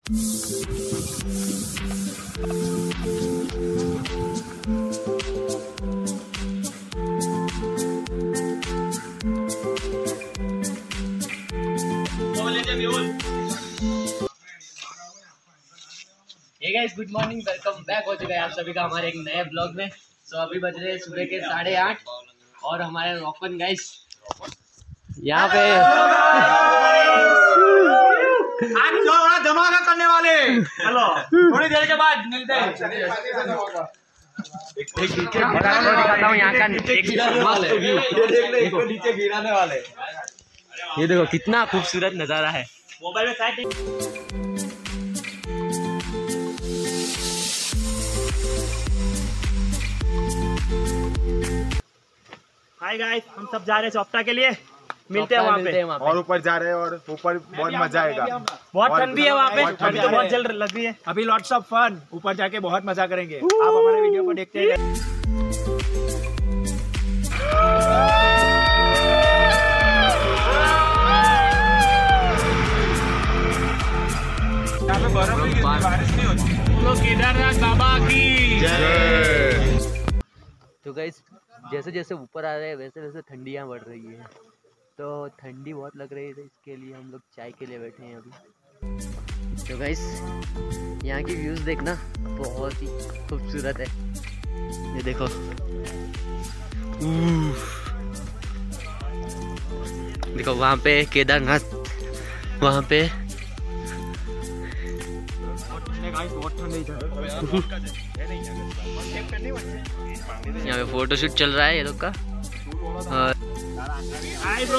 हे guys, good morning, welcome back हो चुका है आप सभी का हमारे एक नए ब्लॉग में। सो अभी बज रहे हैं सुबह के 8:30 और हमारे रोकन गाइस यहाँ पे आज बड़ा धमाका करने वाले। चलो थोड़ी देर के बाद मिलते हैं। दिखाता हूँ यहाँ का नीचे गिराने वाले। ये देखो कितना खूबसूरत नज़ारा है। मोबाइल में साइड। हाय गाइस, हम सब जा रहे हैं चौपटा के लिए। मिलते हैं वहाँ पे। और ऊपर जा रहे हैं और ऊपर बहुत मजा आएगा। बहुत ठंड भी है वहाँ पे, ठंड तो बहुत जल लग रही है। अभी लॉट्स ऑफ फन, ऊपर जाके बहुत मजा करेंगे। आप हमारे वीडियो को देखते हैं। यहाँ पे बर्फ नहीं गिरती, बारिश नहीं होती। बोलो केदारनाथ बाबा की जय। तो गाइस, जैसे जैसे ऊपर आ रहे हैं वैसे वैसे ठंडियाँ बढ़ रही है, तो ठंडी बहुत लग रही है, तो इसके लिए हम लोग चाय के लिए बैठे हैं अभी। तो गाइस, यहाँ की व्यूज़ देखना बहुत ही खूबसूरत है। ये देखो, देखो वहाँ पे केदारनाथ, वहाँ पे यहाँ पे फोटोशूट चल रहा है ये लोग का। हाय ब्रो,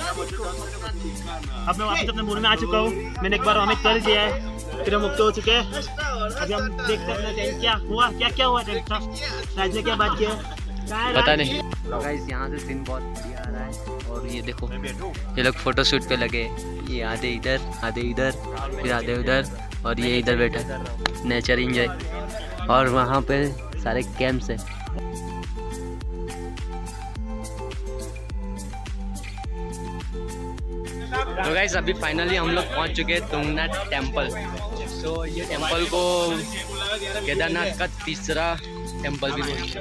अब मैं वापस अपने मूड में आ चुका हूँ। मैंने एक बार वॉमिट कर दिया है, फिर हम मुक्त हो चुके हैं। अभी हम देखते हैं क्या हुआ, क्या हुआ राज ने क्या बात किया पता नहीं। तो गाइस, यहाँ से सीन बहुत बढ़िया आ रहा है। और ये देखो, ये लोग फोटोशूट पे लगे। ये आधे इधर, आधे इधर, फिर आधे उधर, और ये इधर बैठा नेचर एंजॉय। और वहाँ पे सारे कैंप्स हैं। तो गाइस, अभी फाइनली हम लोग पहुँच चुके हैं तुंगनाथ टेम्पल। सो ये टेम्पल को केदारनाथ का तीसरा टेम्पल भी बोलते हैं।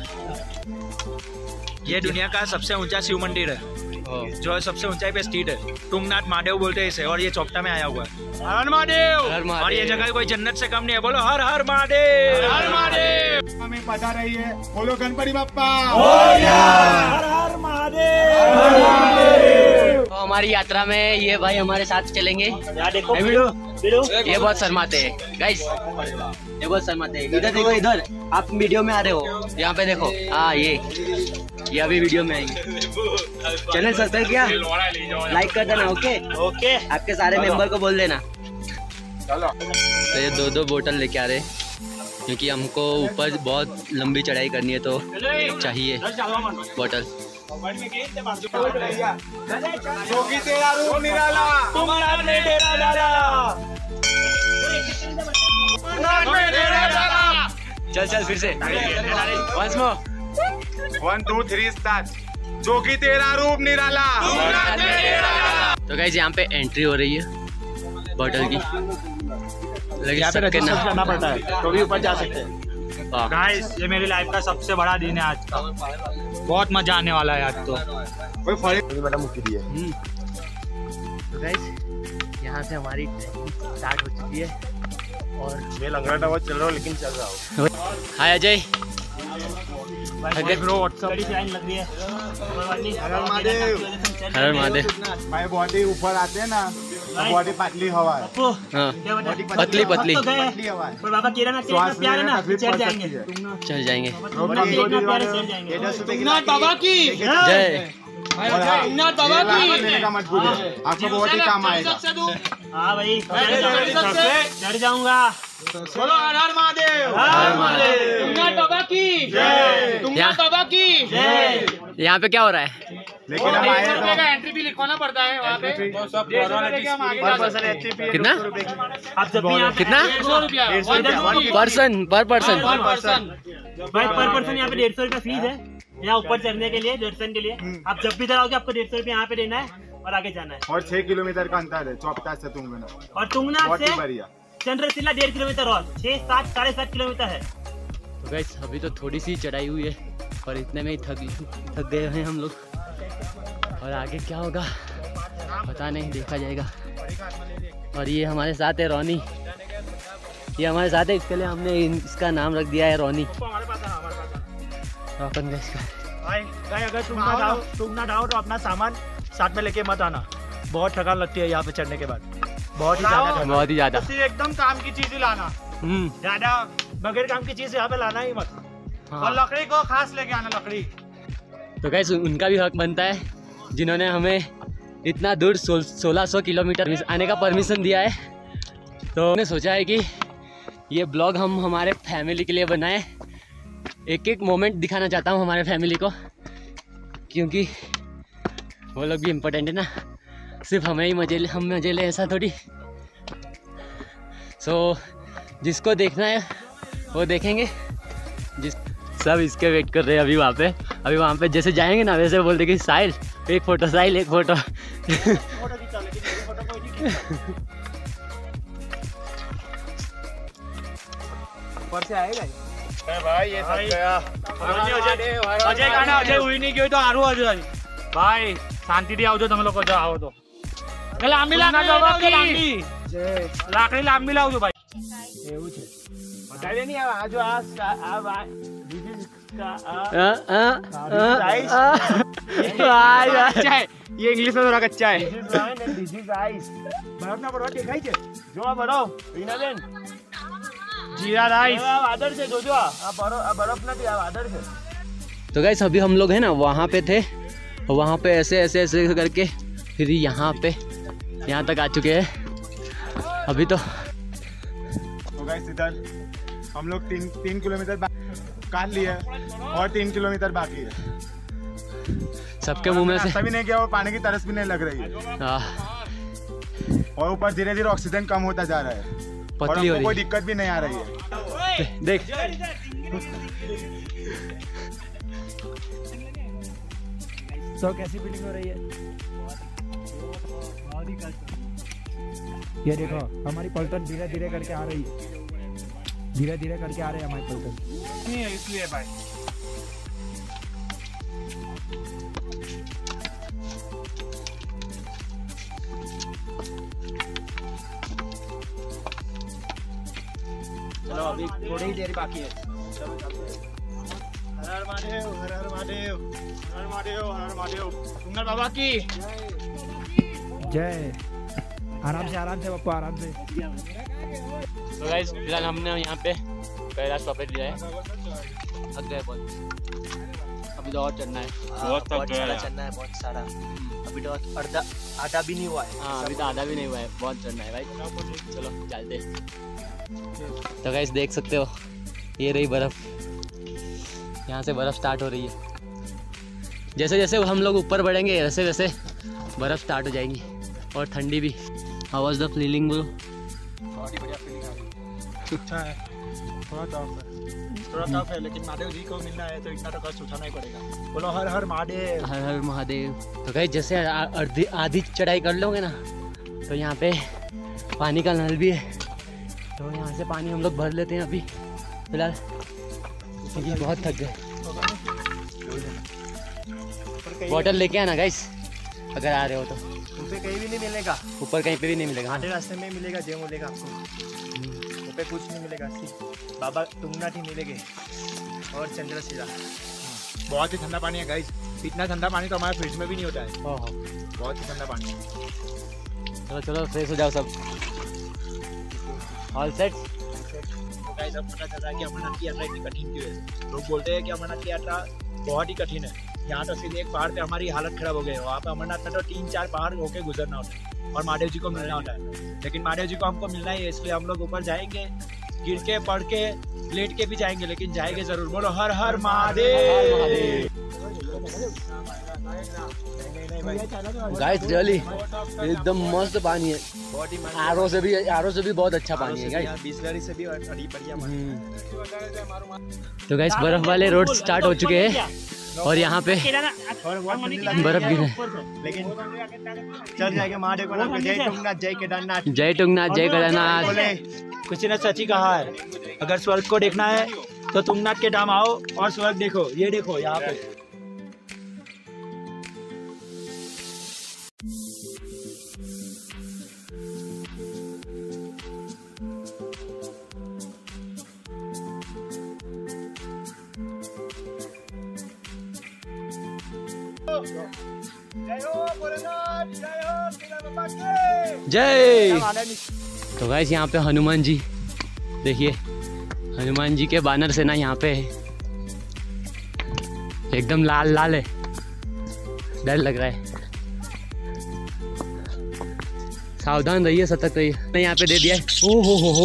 ये दुनिया का सबसे ऊंचा शिव मंदिर है, जो सबसे ऊंचाई पे स्थित है। तुंगनाथ महादेव बोलते हैं इसे, और ये चौपटा में आया हुआ है। हर महादेव। और ये जगह कोई जन्नत से कम नहीं है। बोलो हर हर महादेव, हर महादेव। हमें पता रही है, बोलो गणपति बप्पा। हर हर महादेव। तो हमारी यात्रा में ये भाई हमारे साथ चलेंगे। यार देखो, ये बहुत शर्माते हैं गाइस, ये बहुत शर्माते हैं। इधर देखो, इधर आप वीडियो में आ रहे हो, यहाँ पे देखो। हाँ, ये अभी वीडियो में आएंगे। चैनल सब्सक्राइब किया, लाइक कर देना। ओके, आपके सारे मेंबर को बोल देना। तो ये दो बोतल लेके आ रहे हैं, क्योंकि हमको ऊपर बहुत लंबी चढ़ाई करनी है, तो चाहिए बोतल। जोगी तेरा रूप निराला, तुंगनाथ में डेरा डाला। चल फिर से वंस मोर। 1 2 3 स्टार्ट। जोगी तेरा रूप निराला। तो गाइस, यहाँ पे एंट्री हो रही है बोतल की, लेकिन यहाँ पे सबके रजिस्टर नाम करना पड़ता है, तो भी ऊपर जा सकते हैं। गाइस, ये मेरी लाइफ का सबसे बड़ा दिन है आज का। बहुत मजा आने वाला है आज तो। कोई फर्क नहीं, मैडम मुक्ति है। तो गाइस, यहाँ से हमारी ट्रेनिंग स्टार्ट हो चुकी है। और मैं लंगड़ा हुआ चल रहा हूँ, लेकिन चल रहा हूँ। Hi Ajay, bro WhatsApp line लग रही है। हर महादेव। भाई बॉडी ऊपर आते हैं ना, बॉडी पतली हवा है। हाँ, पतली पतली हवा है। पर बाबा केदारनाथ के इतना प्यार है ना, चढ़ जाएंगे। चल जाएंगे। तुंगनाथ बाबा की जय। तुंगनाथ बाबा की मत भूलिए, आपको बहुत ही काम आएगा। हाँ भाई, चढ़ जाऊंगा। बोलो हर हर महादेव, हर महादेव। तुंगनाथ बाबा की जय, तुंगनाथ बाबा की जय। यहाँ पे क्या हो रहा है? लेकिन हम आए तो एंट्री भी लिखवाना पड़ता है वहाँ पे। कितना? आप जब भी यहाँ कितना? 150 रुपया पर्सन पर पर्सन। भाई पर पर्सन यहाँ पे 150 रुपया फीस है, यहाँ ऊपर चढ़ने के लिए दर्शन के लिए। आप जब भी इधर आओगे आपको 150 रुपया यहाँ पे देना है और आगे जाना है। और 6 किलोमीटर का अंतर है चौपटा से तुंगनाथ। और तुंगनाथ बहुत से ही बढ़िया। चंद्रशिला 1.5 किलोमीटर और 6-7 7.5 किलोमीटर है। तो गाइस अभी तो थोड़ी सी चढ़ाई हुई है और इतने में ही थक गए हैं हम लोग। और आगे क्या होगा पता नहीं, देखा जाएगा। और ये हमारे साथ है रोनी, ये हमारे साथ है, इसके लिए हमने इसका नाम रख दिया है रोनी। अपन का इसका भाई अगर तुम ना जाओ तो अपना सामान साथ में लेके मत आना, बहुत थकान लगती है यहाँ पे चढ़ने के बाद, बहुत ही ज्यादा। एकदम काम की चीज ही लाना, ज्यादा बगैर काम की चीज यहाँ पे लाना ही मत। हाँ। और लकड़ी को खास लेके आना, लकड़ी। तो गाइस उनका भी हक बनता है जिन्होंने हमें इतना दूर 1600 किलोमीटर आने का परमिशन दिया है। तो हमने सोचा है कि ये ब्लॉग हम हमारे फैमिली के लिए बनाएं, एक एक मोमेंट दिखाना चाहता हूँ हमारे फैमिली को, क्योंकि वो लोग भी इम्पोर्टेंट है ना, सिर्फ हमें ही हम मजे ले ऐसा थोड़ी। जिसको देखना है वो देखेंगे, सब इसके वेट कर रहे हैं अभी वहाँ पे जैसे जाएंगे ना वैसे बोलते कि साहिल एक फोटो, साहिल एक फोटो। ऊपर से आएगा भाई, ये सब गया। अजय गाना अजय हुई नहीं क्यों तो आरू अजय भाई शांति दी आवजो, तुम लोग को जो आओ तो लांबी लाकड़ी लांबी लावજો भाई। એવું છે બતાવે નહીં આ જો આ ये इंग्लिश में थोड़ा कच्चा है। बर्फ ना बर्फ देखाई છે જો આ બરફ રીનાબેન जीरा राइस वादळ છે જોજો આ બરફ નથી, આ વાદળ છે। तो गाइस अभी हम लोग है ना वहाँ पे थे, वहाँ पे ऐसे ऐसे ऐसे करके फिर यहाँ तक आ चुके हैं अभी। तो गाइस इधर हम लोग 3 किलोमीटर काट लिए और 3 किलोमीटर बाकी है। सबके मुंह में से भी नहीं गया और पानी की तरस भी नहीं लग रही है। और ऊपर धीरे धीरे ऑक्सीजन कम होता जा रहा है, पतली हो रही है, कोई दिक्कत भी नहीं आ रही है। देख तो कैसी फीलिंग हो रही है? ये देखो हमारी पलटन धीरे धीरे करके आ रही है, धीरे धीरे करके आ रहे हैं हमारी पलटन। नहीं है इसलिए भाई। चलो अभी थोड़ी ही देर बाकी है। हर हर महादेव, हर हर महादेव, हर हर महादेव, हर हर महादेव। सुंदर बाबा की जय। आराम से पप्पू, आराम से। तो गाइस फिलहाल हमने यहाँ पे कैलाश वापस लिया है, थक गए बहुत, अभी तो और चढ़ना है, बहुत सारा चढ़ना है, बहुत सारा। अभी तो आधा भी नहीं हुआ है। हाँ अभी तो आधा भी नहीं हुआ है, बहुत चढ़ना है भाई। चलो चलते। तो गाइस देख सकते हो ये रही बर्फ, यहाँ से बर्फ स्टार्ट हो रही है। जैसे जैसे हम लोग ऊपर बढ़ेंगे वैसे वैसे बर्फ स्टार्ट हो जाएगी और ठंडी भी। How was the feeling bro? बहुत ही बढ़िया फीलिंग आ रही है, अच्छा है। थोड़ा टफ है लेकिन महादेव जी को मिलना है तो इतना तो कष्ट उठाना ही पड़ेगा। बोलो हर हर महादेव, हर हर महादेव। तो गाइस जैसे आधी चढ़ाई कर लोगे ना तो यहाँ पे पानी का नल भी है, तो यहाँ से पानी हम लोग भर लेते हैं अभी फिलहाल, क्योंकि बहुत थक गए। बॉटल लेके आना गाइस अगर आ रहे हो तो। ऊपर कहीं भी नहीं मिलेगा, ऊपर कहीं पे भी नहीं मिलेगा, आधे रास्ते में मिलेगा, जे मिलेगा आपको। ऊपर कुछ नहीं मिलेगा, सिर्फ बाबा तुंगनाथ ही मिलेंगे और चंद्रशिला। बहुत ही ठंडा पानी है गाइस, इतना ठंडा पानी तो हमारे फ्रिज में भी नहीं होता है। बहुत ही ठंडा पानी है। चलो चलो फ्रेश हो जाओ सब। All set. गाइस अब पता चल रहा है कि अमरनाथ की यात्रा इतनी कठिन क्यों है। लोग बोलते हैं कि अमरनाथ की यात्रा बहुत ही कठिन है, यहाँ तो सिर्फ एक पहाड़ पे हमारी हालत खराब हो गई है। वहाँ पे अमरनाथ में तो 3-4 पहाड़ होके गुजरना होता है और महादेव जी को मिलना होता है। लेकिन महादेव जी को हमको मिलना ही है, इसलिए हम लोग ऊपर जाएंगे, गिर के पड़ के लेट के भी जाएंगे, लेकिन जाएंगे जरूर। बोलो हर हर महादेव। गाइस रियली एकदम मस्त पानी है, आरओ से भी बहुत अच्छा पानी है गाइस, बिसलरी से भी बढ़िया। तो गाइस बर्फ वाले रोड स्टार्ट हो चुके हैं और यहाँ पे और बहुत ठंडी लग रही बर्फ है, गिर रहा लेकिन चल जाएगा महादेव को नाम, जय तुंगनाथ जय केदारनाथ। है। जय तुंगनाथ जय केदारनाथ। बोले किसी ने सच ही कहा है, अगर स्वर्ग को देखना है तो तुंगनाथ के धाम आओ और स्वर्ग देखो। ये देखो यहाँ पे जय। तो गाइस यहाँ पे हनुमान जी देखिए, हनुमान जी के बानर सेना यहाँ पे है, एकदम लाल लाल है, डर लग रहा है। सावधान रहिए, सतर्क रहिए। यहाँ पे दे दिया है। ओ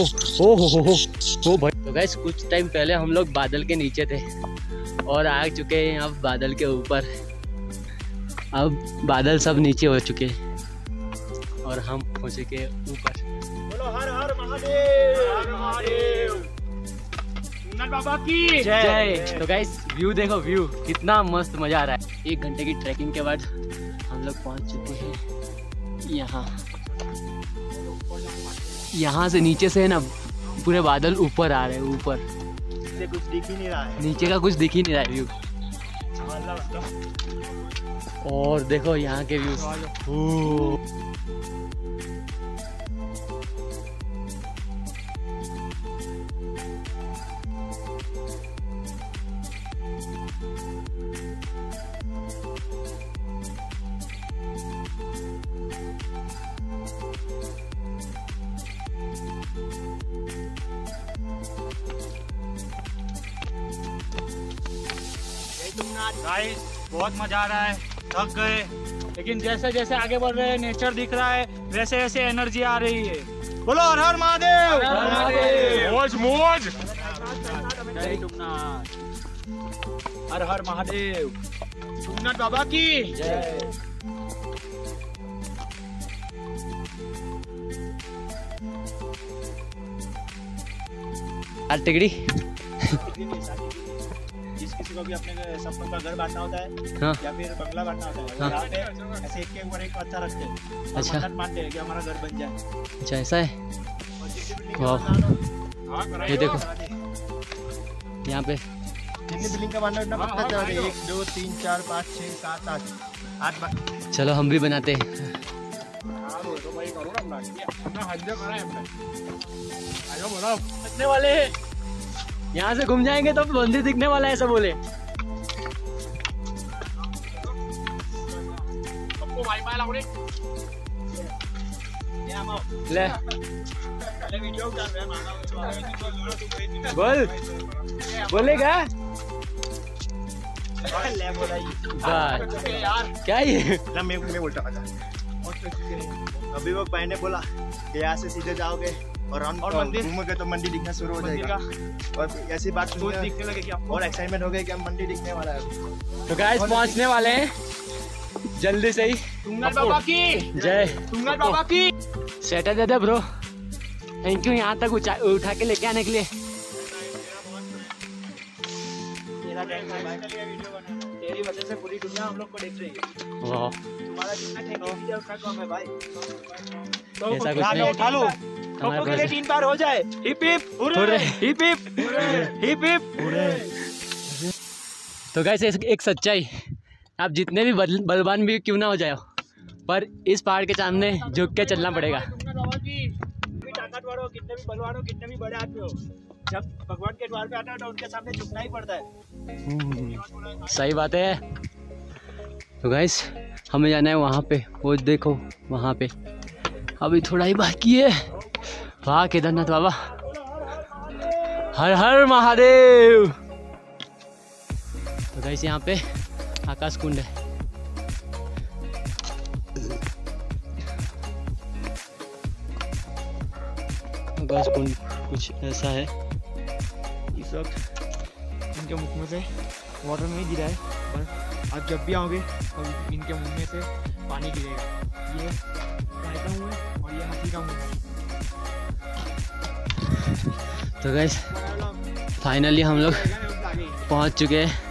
हो भाई। तो गाइस कुछ टाइम पहले हम लोग बादल के नीचे थे और आ चुके हैं अब बादल के ऊपर। अब बादल सब नीचे हो चुके हैं और हम हो चुके ऊपर। बोलो हर हर महादेव, हर महादेव, तुंगनाथ बाबा की जय। तो गाइस व्यू देखो, व्यू कितना मस्त, मजा आ रहा है। 1 घंटे की ट्रैकिंग के बाद हम लोग पहुंच चुके हैं यहाँ से नीचे से है ना पूरे बादल ऊपर आ रहे हैं, ऊपर से कुछ दिख ही नहीं रहा है, नीचे का कुछ दिख ही नहीं रहा है व्यू। और देखो यहाँ के व्यूज। गाइस बहुत मजा आ रहा है, थक गए, लेकिन जैसे जैसे आगे बढ़ रहे हैं नेचर दिख रहा है, वैसे वैसे एनर्जी आ रही है। बोलो हर हर महादेव, मौज मौज। जय तुंगनाथ, हर हर महादेव, तुंगनाथ बाबा की जय। टिकड़ी जिस किसी को भी अपने सपनों का घर बांटना होता है, हाँ। या फिर बंगला बांटना होता है, हाँ। यहाँ पे ऐसे एक के ऊपर एक पत्थर रखते हैं और अच्छा। मन्नत मानते हैं कि हमारा घर बन जाए। अच्छा ऐसा है। और जितनी बिल्डिंग वाह। बनाना, ये देखो यहाँ पे जितनी बिल्डिंग का बांधना उतना पत्थर चढ़ा दे। 1 2 3 4 5 6 7 8 चलो हम भी बनाते हैं। बचने वाले हैं, यहाँ से घूम जाएंगे तो मंदिर दिखने वाला है, ऐसा बोले। ले बोल, बोलेगा क्या ये? ना मैं बोलता था। अभी वो भाई ने बोला कि यहाँ से सीधे जाओगे और मंदिर घूमोगे तो मंदिर दिखना शुरू हो जाएगा। और ऐसी बात सुनी और एक्साइटमेंट हो गई कि हम मंदिर दिखने वाला है। तो गाइस पहुंचने वाले हैं जल्दी से ही। तुंगनाथ बाबा की जय। तुंगनाथ बाबा की सेटर दे दे ब्रो, थैंक यू यहाँ तक उठा के लेके आने के लिए। तेरा टाइम है भाई, तेरी वजह से पूरी दुनिया हम लोग को देख रही है। वाह, तुम्हारा जितना टेक्निक है उतना कम है भाई। तो ऐसा कुछ नहीं। उठा लो, हमारे के लिए पास 3 बार हो जाए। Hip hip hurray, hip hip hip hip. तो गाइस एक सच्चाई, आप जितने भी बलवान भी क्यों ना हो जाओ, पर इस पहाड़ के सामने झुक के चलना पड़ेगा। ताकतवर हो, कितने भी बलवान हो, कितने भी बड़े आदमी हो, जब भगवान के द्वार पे आता है तो उनके सामने झुकना ही पड़ता है। सही बात है। तो गाइस हमें जाना है वहाँ पे, वो देखो वहाँ पे अभी थोड़ा ही बाकी है। वाह केदारनाथ बाबा, हर हर महादेव। तो गाइस यहाँ पे आकाश कुंड है। आकाश कुंड कुछ ऐसा है। इस वक्त इनके मुख में से वाटर नहीं गिरा है, पर आप जब भी आओगे तो इनके मुंह में से पानी गिरेगा। ये गाय का मुंह है और ये हाथी का मुंह है। तो गाइस फाइनली हम लोग पहुंच चुके हैं